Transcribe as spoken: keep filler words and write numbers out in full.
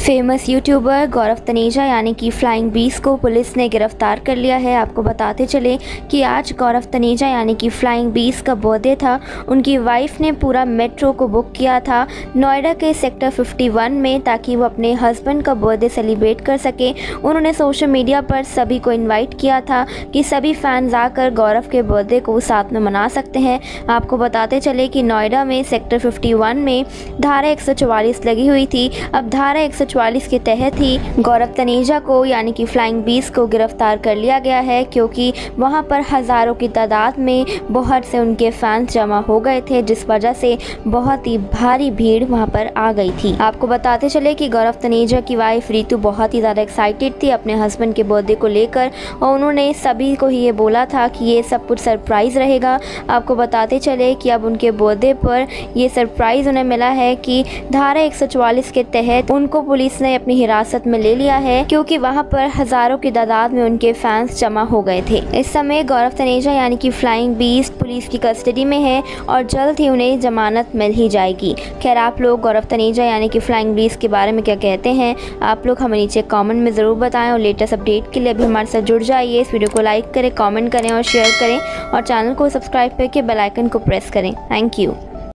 Famous YouTuber गौरव तनेजा यानी कि flying beast को पुलिस ने गिरफ्तार कर लिया है। आपको बताते चले कि आज गौरव तनेजा यानी कि फ्लाइंग बीस्ट का बर्थडे था। उनकी वाइफ ने पूरा मेट्रो को बुक किया था नोएडा के सेक्टर इक्यावन में, ताकि वो अपने हस्बैंड का बर्थडे सेलिब्रेट कर सके। उन्होंने सोशल मीडिया पर सभी को इन्वाइट किया था कि सभी फैंस आकर गौरव के बर्थडे को साथ में मना सकते हैं। आपको बताते चले कि नोएडा में सेक्टर इक्यावन में धारा एक सौ चौवालीस लगी हुई थी। अब धारा एक सौ चौवालीस के तहत ही गौरव तनेजा को यानी कि फ्लाइंग बीस्ट को गिरफ्तार कर लिया गया है, क्योंकि वहां पर हज़ारों की तादाद में बहुत से उनके फैंस जमा हो गए थे, जिस वजह से बहुत ही भारी भीड़ वहां पर आ गई थी। आपको बताते चले कि गौरव तनेजा की वाइफ रितु बहुत ही ज़्यादा एक्साइटेड थी अपने हस्बैंड के बर्थडे को लेकर, और उन्होंने सभी को ही ये बोला था कि ये सब कुछ सरप्राइज़ रहेगा। आपको बताते चले कि अब उनके बर्थडे पर ये सरप्राइज़ उन्हें मिला है कि धारा एक सौ चौवालीस के तहत उनको पुलिस ने अपनी हिरासत में ले लिया है, क्योंकि वहां पर हजारों की तादाद में उनके फैंस जमा हो गए थे। इस समय गौरव तनेजा यानी कि फ्लाइंग बीस्ट पुलिस की कस्टडी में है और जल्द ही उन्हें जमानत मिल ही जाएगी। खैर, आप लोग गौरव तनेजा यानी कि फ्लाइंग बीस्ट के बारे में क्या कहते हैं, आप लोग हमें नीचे कमेंट में ज़रूर बताएं। और लेटेस्ट अपडेट के लिए भी हमारे साथ जुड़ जाइए। इस वीडियो को लाइक करें, कॉमेंट करें और शेयर करें, और चैनल को सब्सक्राइब करके बेल आइकन को प्रेस करें। Thank you.